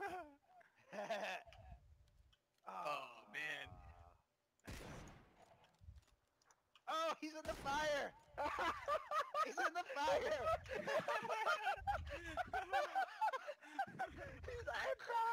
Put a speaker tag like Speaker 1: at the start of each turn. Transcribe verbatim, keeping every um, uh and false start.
Speaker 1: Oh man.
Speaker 2: Oh, he's in the fire! He's in the fire!
Speaker 3: He's like,